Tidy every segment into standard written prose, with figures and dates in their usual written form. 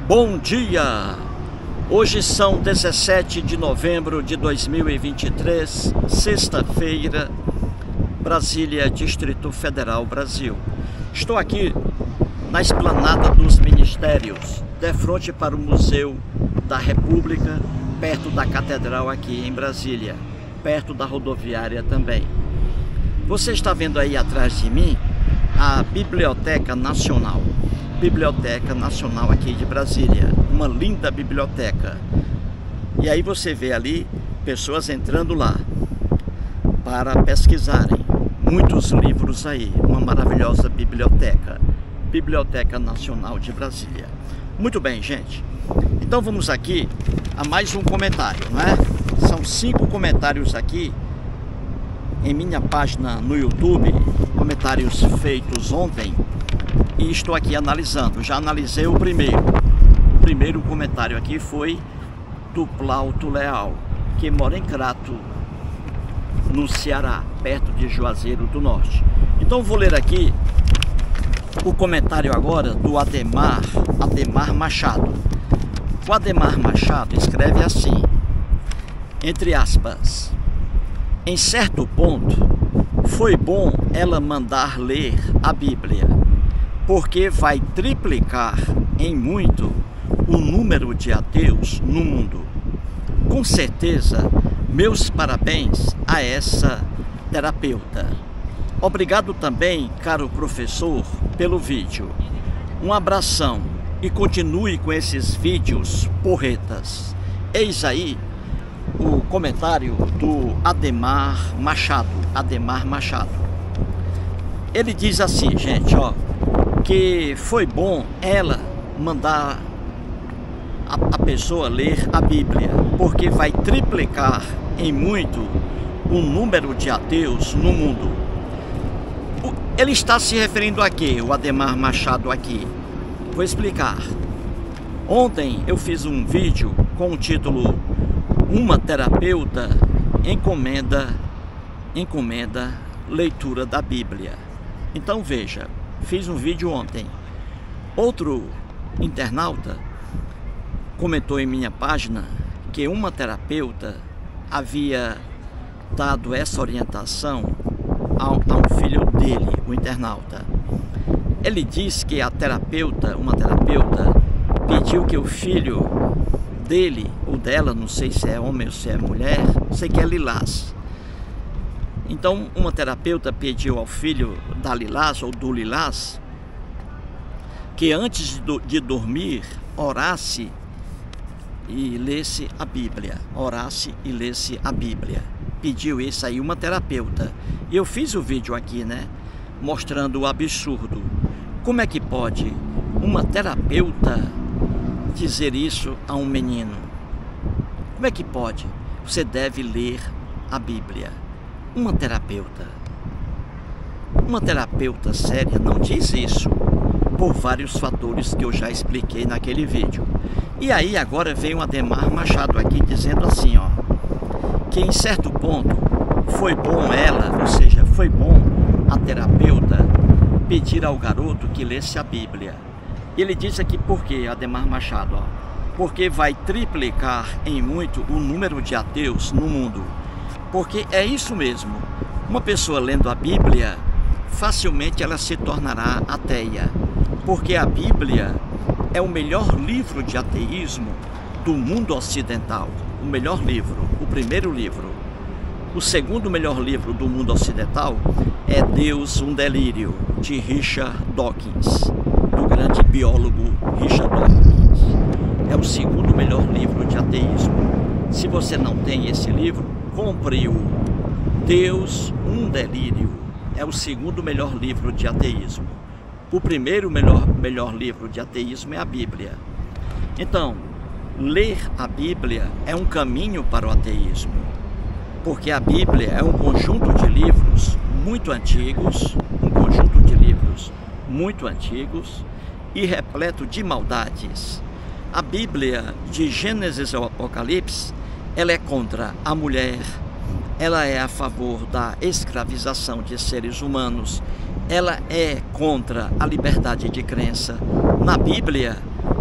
Bom dia! Hoje são 17 de novembro de 2023, sexta-feira, Brasília, Distrito Federal, Brasil. Estou aqui na Esplanada dos Ministérios, de frente para o Museu da República, perto da Catedral aqui em Brasília, perto da rodoviária também. Você está vendo aí atrás de mim a Biblioteca Nacional. Biblioteca Nacional aqui de Brasília, uma linda biblioteca. E aí você vê ali pessoas entrando lá para pesquisarem. Muitos livros aí, uma maravilhosa biblioteca. Biblioteca Nacional de Brasília. Muito bem, gente. Então vamos aqui a mais um comentário, não é? São 5 comentários aqui em minha página no YouTube, comentários feitos ontem. E estou aqui analisando, já analisei o primeiro. O primeiro comentário aqui foi do Plauto Leal, que mora em Crato, no Ceará, perto de Juazeiro do Norte. Então vou ler aqui o comentário agora do Ademar Machado. O Ademar Machado escreve assim, entre aspas: em certo ponto, foi bom ela mandar ler a Bíblia, porque vai triplicar em muito o número de ateus no mundo. Com certeza, meus parabéns a essa terapeuta. Obrigado também, caro professor, pelo vídeo. Um abração e continue com esses vídeos porretas. Eis aí o comentário do Ademar Machado. Ele diz assim, gente, ó, que foi bom ela mandar a pessoa ler a Bíblia, porque vai triplicar em muito o número de ateus no mundo. Ele está se referindo a quê, o Ademar Machado aqui? Vou explicar. Ontem eu fiz um vídeo com o título Uma terapeuta encomenda leitura da Bíblia. Então veja, fiz um vídeo ontem. Outro internauta comentou em minha página que uma terapeuta havia dado essa orientação a um filho dele, o internauta. Ele diz que uma terapeuta, pediu que o filho dele, ou dela, não sei se é homem ou se é mulher, sei que é Lilás. Então, uma terapeuta pediu ao filho da Lilás, ou do Lilás, que antes de dormir, orasse e lesse a Bíblia. Orasse e lesse a Bíblia. Pediu isso aí uma terapeuta. E eu fiz o vídeo aqui, né? Mostrando o absurdo. Como é que pode uma terapeuta dizer isso a um menino? Como é que pode? Você deve ler a Bíblia. Uma terapeuta séria não diz isso, por vários fatores que eu já expliquei naquele vídeo. E aí agora vem o Ademar Machado aqui dizendo assim, ó, que em certo ponto foi bom ela, ou seja, foi bom a terapeuta pedir ao garoto que lesse a Bíblia. Ele diz aqui por quê, Ademar Machado, ó, porque vai triplicar em muito o número de ateus no mundo. Porque é isso mesmo, uma pessoa lendo a Bíblia, facilmente ela se tornará ateia, porque a Bíblia é o melhor livro de ateísmo do mundo ocidental, o melhor livro, o primeiro livro. O segundo melhor livro do mundo ocidental é Deus, um Delírio, de Richard Dawkins, do grande biólogo Richard Dawkins. É o segundo melhor livro de ateísmo. Se você não tem esse livro, compre-o. Deus, um Delírio, é o segundo melhor livro de ateísmo. O primeiro melhor livro de ateísmo é a Bíblia. Então, ler a Bíblia é um caminho para o ateísmo, porque a Bíblia é um conjunto de livros muito antigos, e repleto de maldades. A Bíblia, de Gênesis ao Apocalipse, ela é contra a mulher, ela é a favor da escravização de seres humanos, ela é contra a liberdade de crença. Na Bíblia,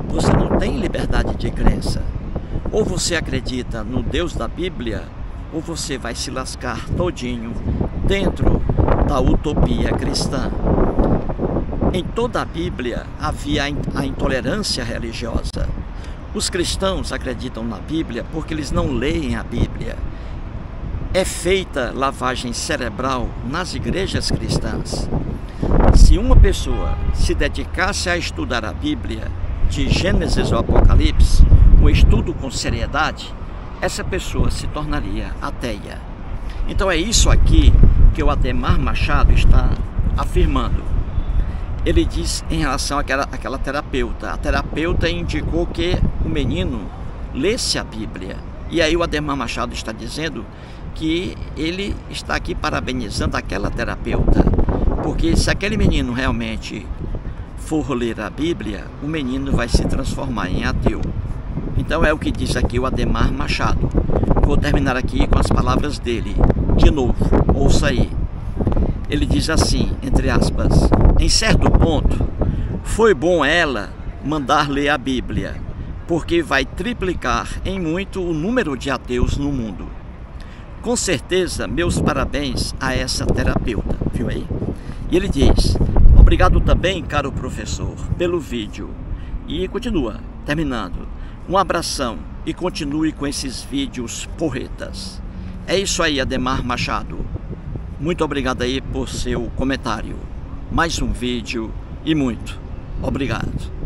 você não tem liberdade de crença. Ou você acredita no Deus da Bíblia, ou você vai se lascar todinho dentro da utopia cristã. Em toda a Bíblia havia a intolerância religiosa. Os cristãos acreditam na Bíblia porque eles não leem a Bíblia. É feita lavagem cerebral nas igrejas cristãs. Se uma pessoa se dedicasse a estudar a Bíblia, de Gênesis ao Apocalipse, um estudo com seriedade, essa pessoa se tornaria ateia. Então é isso aqui que o Ademar Machado está afirmando. Ele diz em relação àquela terapeuta. A terapeuta indicou que o menino lesse a Bíblia. E aí o Ademar Machado está dizendo que ele está aqui parabenizando aquela terapeuta. Porque se aquele menino realmente for ler a Bíblia, o menino vai se transformar em ateu. Então é o que diz aqui o Ademar Machado. Vou terminar aqui com as palavras dele. De novo, ouça aí. Ele diz assim, entre aspas: em certo ponto, foi bom ela mandar ler a Bíblia, porque vai triplicar em muito o número de ateus no mundo. Com certeza, meus parabéns a essa terapeuta, viu aí? E ele diz: obrigado também, caro professor, pelo vídeo. E continua, terminando: um abração e continue com esses vídeos porretas. É isso aí, Ademar Machado. Muito obrigado aí por seu comentário. Mais um vídeo e muito obrigado.